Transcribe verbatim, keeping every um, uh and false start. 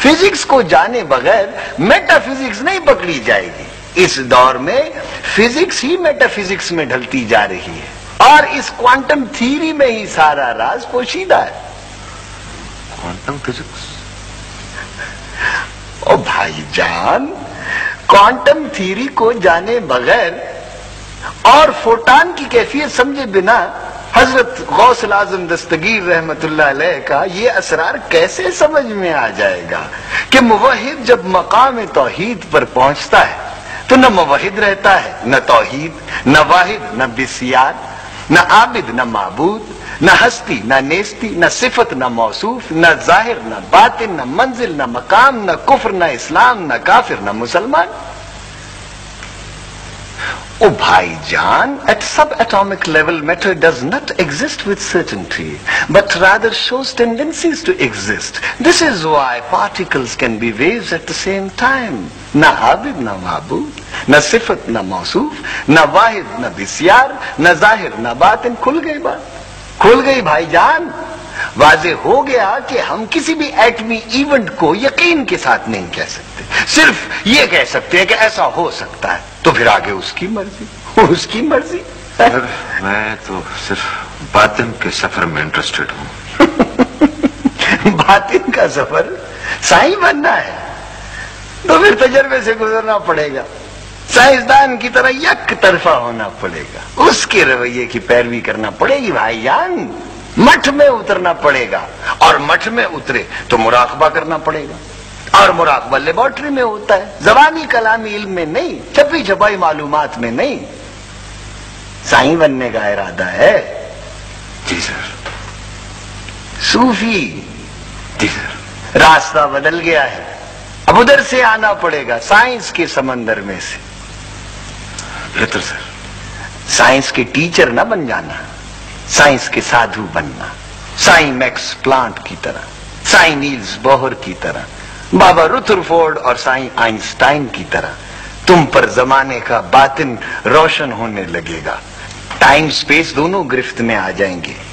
Physics کو جانے بغیر میٹا فزکس نہیں پکڑی جائے گی. اس دور میں فزکس ہی میٹا فزکس میں ڈھلتی جا رہی ہے اور اس کوانٹم تھیوری میں ہی سارا راز پوشیدہ ہے. Quantum physics? او بھائی جان، کوانٹم تھیوری کو جانے بغیر اور فوٹان کی کیفیت سمجھے بنا حضرت غوث الاعظم دستگیر رحمت اللہ علیہ کا یہ اسرار کیسے سمجھ میں آ جائے گا کہ موحد جب مقام توحید پر پہنچتا ہے تو نہ موحد رہتا ہے، نہ توحید، نہ واحد، نہ بسیار، نہ عابد، نہ معبود، نہ ہستی، نہ نیستی، نہ صفت، نہ موصوف، نہ ظاہر، نہ باطن، نہ منزل، نہ مقام، نہ کفر، نہ اسلام، نہ کافر، نہ مسلمان. او بھائی جان، at subatomic level matter does not exist with certainty, but rather shows tendencies to exist. This is why particles can be waves at the same time. نہ عابد، نہ معبود، نہ صفت، نہ موصوف، نہ واحد، نہ بسیار، نہ ظاہر، نہ باطن. کھل گئی بات، کھل گئی بھائی جان. واضح ہو گیا کہ ہم کسی بھی ایٹمی ایونٹ کو یقین کے ساتھ نہیں کہہ سکتے، صرف یہ کہہ سکتے ہیں کہ ایسا ہو سکتا ہے. تو پھر آگے اس کی مرضی، اس کی مرضی. میں تو صرف باطن کے سفر میں انٹرسٹڈ ہوں. باطن کا سفر سائیں بننا ہے تو پھر تجربے سے گزرنا پڑے گا، سائنسدان کی طرح یک طرفہ ہونا پڑے گا، اس کے رویے کی پیروی کرنا پڑے گی بھائی جان. مٹھ میں اترنا پڑے گا، اور مٹھ میں اترے تو مراقبہ کرنا پڑے گا، اور مراقبہ لیبارٹری میں ہوتا ہے، زبانی کلامی علم میں نہیں، چھپی چھپائی معلومات میں نہیں. سائیں بننے کا ارادہ ہے؟ جی سر. صوفی؟ جی سر. راستہ بدل گیا ہے، اب ادھر سے آنا پڑے گا، سائنس کے سمندر میں سے. بہتر سر. سائنس کے ٹیچر نہ بن جانا، سائنس کے سادھو بننا، سائیں میکس پلانٹ کی طرح، سائیں نیلز بوہر کی طرح، بابا رتھرفورڈ اور سائیں آئنسٹائن کی طرح. تم پر زمانے کا باطن روشن ہونے لگے گا، ٹائم سپیس دونوں گرفت میں آ جائیں گے.